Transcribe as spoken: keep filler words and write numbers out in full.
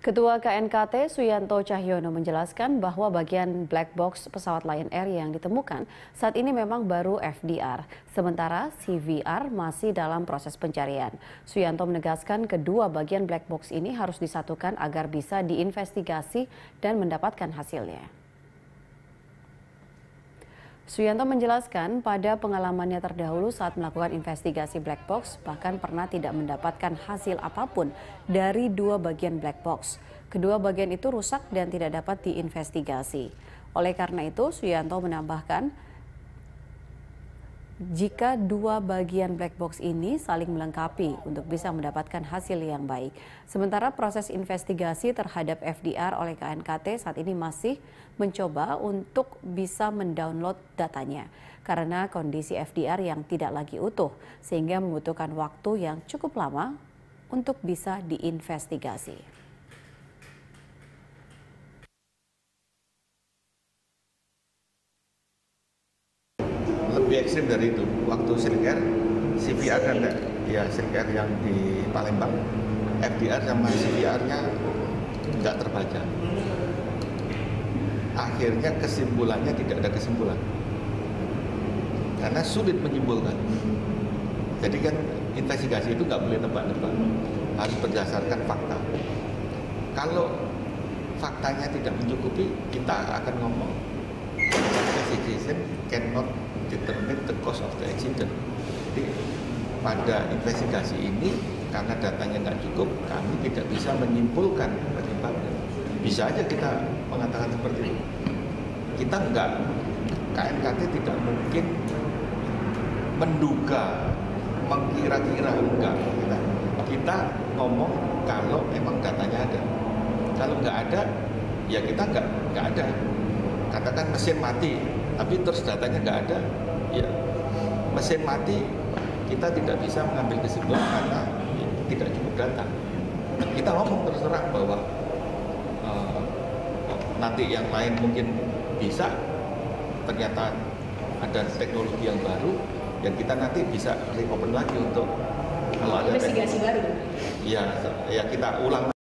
Ketua K N K T Suyanto Cahyono menjelaskan bahwa bagian black box pesawat Lion Air yang ditemukan saat ini memang baru F D R, sementara C V R masih dalam proses pencarian. Suyanto menegaskan kedua bagian black box ini harus disatukan agar bisa diinvestigasi dan mendapatkan hasilnya. Suyanto menjelaskan pada pengalamannya terdahulu saat melakukan investigasi black box bahkan pernah tidak mendapatkan hasil apapun dari dua bagian black box. Kedua bagian itu rusak dan tidak dapat diinvestigasi. Oleh karena itu, Suyanto menambahkan jika dua bagian black box ini saling melengkapi untuk bisa mendapatkan hasil yang baik. Sementara proses investigasi terhadap F D R oleh K N K T saat ini masih mencoba untuk bisa mendownload datanya karena kondisi F D R yang tidak lagi utuh sehingga membutuhkan waktu yang cukup lama untuk bisa diinvestigasi. Lebih ekstrim dari itu, waktu Sric Air, C V R kan ya Sric Air yang di Palembang, F D R sama C V R-nya nggak terbaca. Akhirnya kesimpulannya tidak ada kesimpulan, karena sulit menyimpulkan. Jadi kan investigasi itu nggak boleh tebak-tebak, harus berdasarkan fakta. Kalau faktanya tidak mencukupi, kita akan ngomong investigation cannot determine the cause of the accident. Jadi pada investigasi ini karena datanya nggak cukup, kami tidak bisa menyimpulkan penyebabnya. Bisa aja kita mengatakan seperti itu. Kita nggak, K N K T tidak mungkin menduga, mengkira-kira, enggak. Kita, kita ngomong kalau memang datanya ada. Kalau nggak ada, ya kita nggak nggak ada. Katakan mesin mati, tapi terus datanya nggak ada, ya mesin mati kita tidak bisa mengambil kesimpulan karena ya, tidak cukup data. Kita ngomong terus terang bahwa uh, nanti yang lain mungkin bisa, ternyata ada teknologi yang baru, yang kita nanti bisa reopen lagi untuk kalau ada investigasi baru. Ya, ya kita ulang.